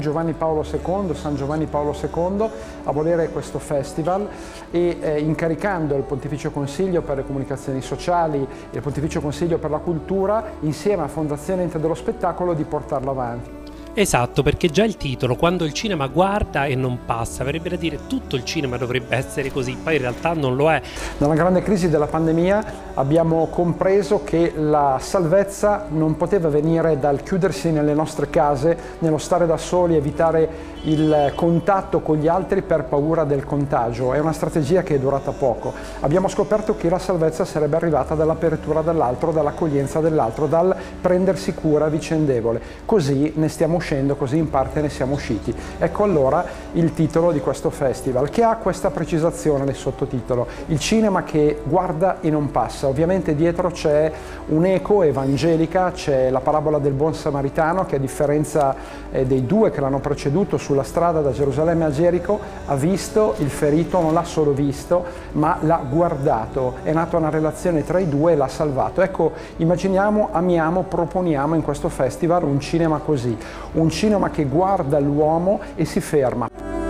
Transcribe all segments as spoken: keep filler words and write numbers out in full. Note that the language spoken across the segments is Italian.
Giovanni Paolo secondo, San Giovanni Paolo secondo, a volere questo festival e eh, incaricando il Pontificio Consiglio per le Comunicazioni Sociali e il Pontificio Consiglio per la Cultura, insieme a Fondazione Ente dello Spettacolo, di portarlo avanti. Esatto, perché già il titolo, quando il cinema guarda e non passa, verrebbe da dire tutto il cinema dovrebbe essere così, poi in realtà non lo è. Nella grande crisi della pandemia abbiamo compreso che la salvezza non poteva venire dal chiudersi nelle nostre case, nello stare da soli, evitare il contatto con gli altri per paura del contagio. È una strategia che è durata poco. Abbiamo scoperto che la salvezza sarebbe arrivata dall'apertura dell'altro, dall'accoglienza dell'altro, dal prendersi cura vicendevole. Così ne stiamo uscendo, così in parte ne siamo usciti. Ecco allora il titolo di questo festival, che ha questa precisazione nel sottotitolo: il cinema che guarda e non passa. Ovviamente dietro c'è un'eco evangelica, c'è la parabola del buon samaritano che, a differenza eh, dei due che l'hanno preceduto sulla strada da Gerusalemme a Gerico, ha visto il ferito, non l'ha solo visto, ma l'ha guardato. È nata una relazione tra i due e l'ha salvato. Ecco, immaginiamo, amiamo, proponiamo in questo festival un cinema così, un cinema che guarda l'uomo e si ferma.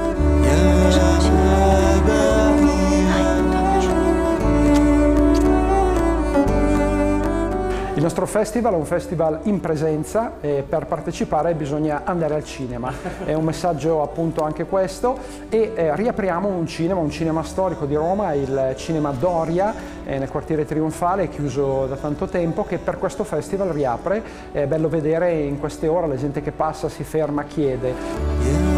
Il nostro festival è un festival in presenza e per partecipare bisogna andare al cinema. È un messaggio appunto anche questo, e eh, riapriamo un cinema, un cinema storico di Roma, il Cinema Doria, eh, nel quartiere Trionfale, chiuso da tanto tempo, che per questo festival riapre. È bello vedere in queste ore la gente che passa, si ferma, chiede.